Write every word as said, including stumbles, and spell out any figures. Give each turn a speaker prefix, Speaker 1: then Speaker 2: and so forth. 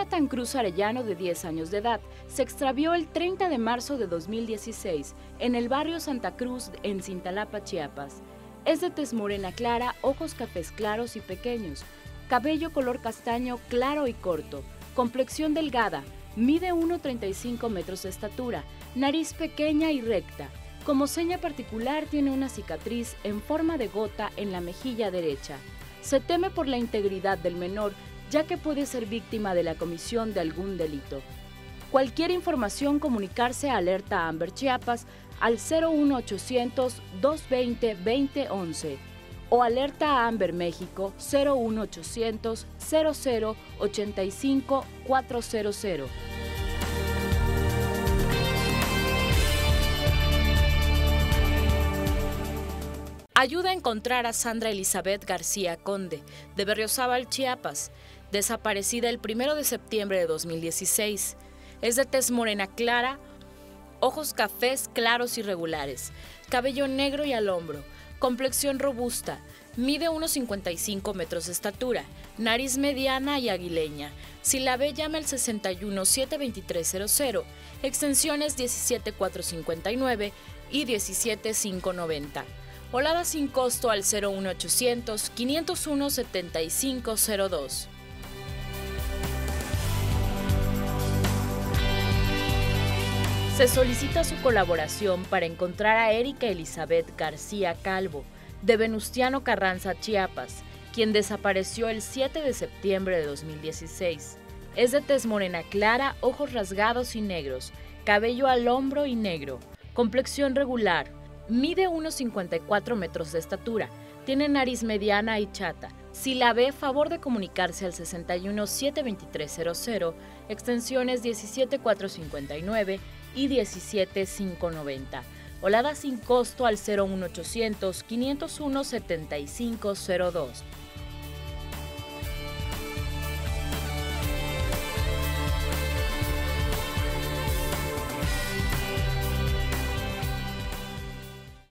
Speaker 1: Jonathan Cruz Arellano, de diez años de edad, se extravió el treinta de marzo de dos mil dieciséis en el barrio Santa Cruz, en Cintalapa, Chiapas. Es de tez morena clara, ojos cafés claros y pequeños, cabello color castaño claro y corto, complexión delgada, mide uno coma treinta y cinco metros de estatura, nariz pequeña y recta. Como seña particular tiene una cicatriz en forma de gota en la mejilla derecha. Se teme por la integridad del menor, ya que puede ser víctima de la comisión de algún delito. Cualquier información, comunicarse a Alerta Amber Chiapas al cero uno ochocientos, doscientos veinte, veinte once o Alerta Amber México cero uno ochocientos, cero cero, ochenta y cinco, cuatrocientos. Ayuda a encontrar a Sandra Elizabeth García Conde, de Berriozábal, Chiapas, desaparecida el primero de septiembre de dos mil dieciséis. Es de tez morena clara, ojos cafés claros y regulares, cabello negro y al hombro, complexión robusta, mide uno coma cincuenta y cinco metros de estatura, nariz mediana y aguileña. Si la ve, llame al sesenta y uno, setecientos veintitrés, cero cero, extensiones diecisiete mil cuatrocientos cincuenta y nueve y diecisiete mil quinientos noventa. Volada sin costo al cero uno ochocientos, quinientos uno, setenta y cinco cero dos. Se solicita su colaboración para encontrar a Erika Elizabeth García Calvo, de Venustiano Carranza, Chiapas, quien desapareció el siete de septiembre de dos mil dieciséis. Es de tez morena clara, ojos rasgados y negros, cabello al hombro y negro, complexión regular, mide uno coma cincuenta y cuatro metros de estatura, tiene nariz mediana y chata. Si la ve, favor de comunicarse al sesenta y uno, setecientos veintitrés, cero cero, extensiones diecisiete mil cuatrocientos cincuenta y nueve y diecisiete mil quinientos noventa. Volada sin costo al cero uno ochocientos, quinientos uno, setenta y cinco cero dos.